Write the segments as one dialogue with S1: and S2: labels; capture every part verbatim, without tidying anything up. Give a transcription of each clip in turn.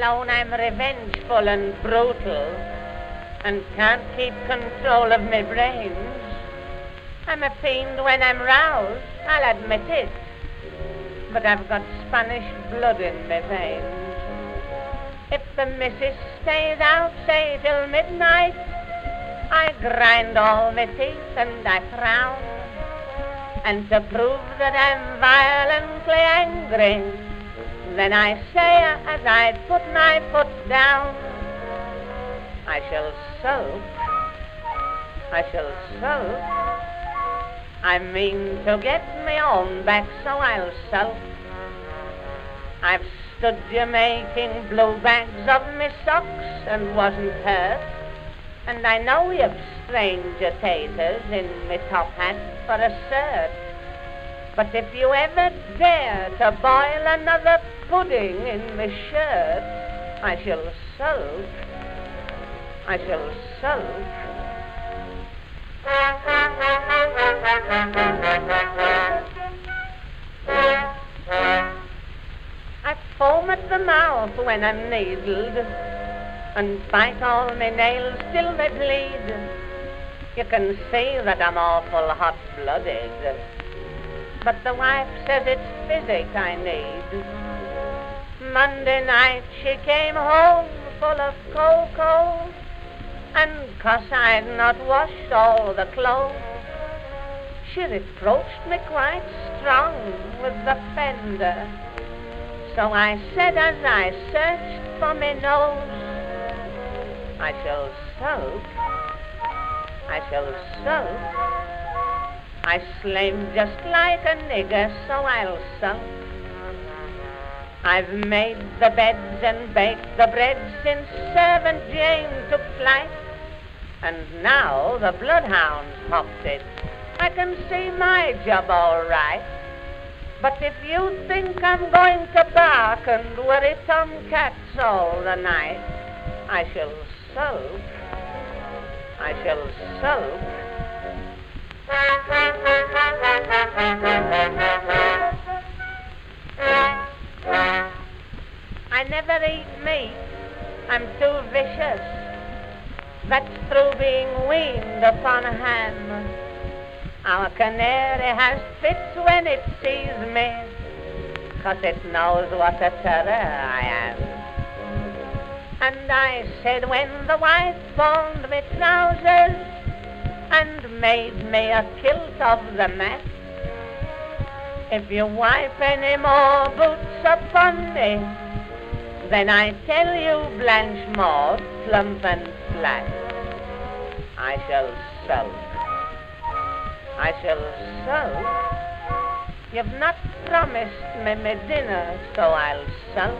S1: alone I'm revengeful and brutal, and can't keep control of my brains. I'm a fiend when I'm roused, I'll admit it, but I've got Spanish blood in my veins. If the missus stays out, say till midnight, I grind all my teeth and I frown. And to prove that I'm violently angry, then I say as I put my foot down, I shall sulk, I shall sulk. I mean to get me own back, so I'll sulk. I've stood you making blue bags of me socks and wasn't hurt, and I know you've stranger taters in me top hat for a cert. But if you ever dare to boil another pudding in me shirt, I shall sulk, I shall sulk. I foam at the mouth when I'm needled, and bite all my nails till they bleed. You can see that I'm awful hot-blooded, but the wife says it's physic I need. Monday night she came home full of cocoa, and 'cause I'd not washed all the clothes, she reproached me quite strong with the fender. So I said as I searched for me nose, I shall sulk, I shall sulk. I slaved just like a nigger, so I'll sulk. I've made the beds and baked the bread since Servant Jane took flight, and now the bloodhounds hopped it. I can see my job all right. But if you think I'm going to bark and worry tomcats all the night, I shall sulk, I shall sulk. I never eat meat, I'm too vicious. That's through being weaned upon ham. Our canary has fits when it sees me, 'cause it knows what a terror I am. And I said when the wife pawned me trousers and made me a kilt of the mat, if you wipe any more boots upon me, then I tell you, Blanche Maud, plump and flat, I shall sulk, I shall sulk. You've not promised me my dinner, so I'll sulk.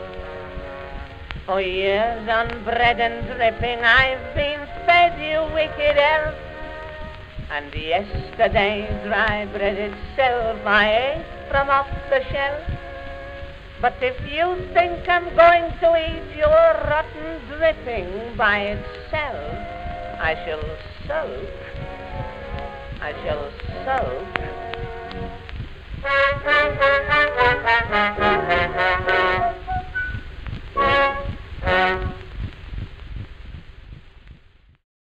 S1: For years on bread and dripping I've been fed, you wicked elf, and yesterday's dry bread itself I ate from off the shelf. But if you think I'm going to eat your rotten dripping by itself, I shall sulk, I shall sulk.